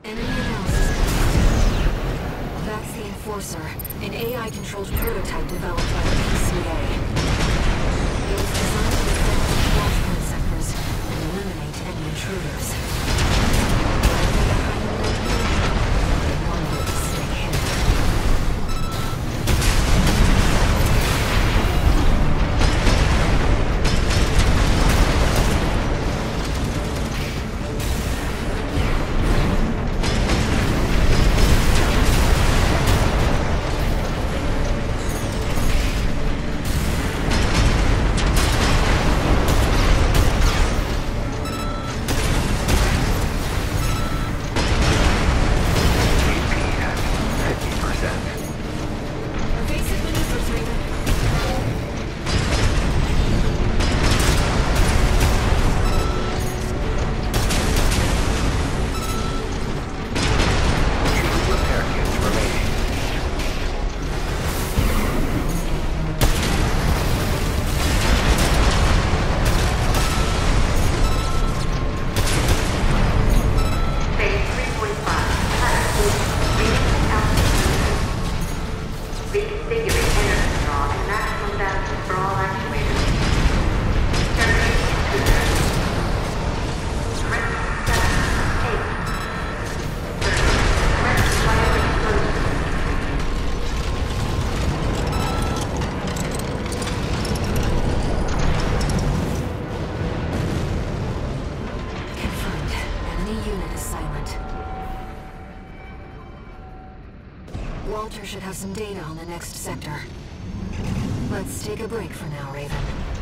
Enemy analysis. That's the Enforcer, an AI-controlled prototype developed by the PCA. It was designed to detect watchpoint sectors and eliminate any intruders. One bit stick hit. Walter should have some data on the next sector. Let's take a break for now, Raven.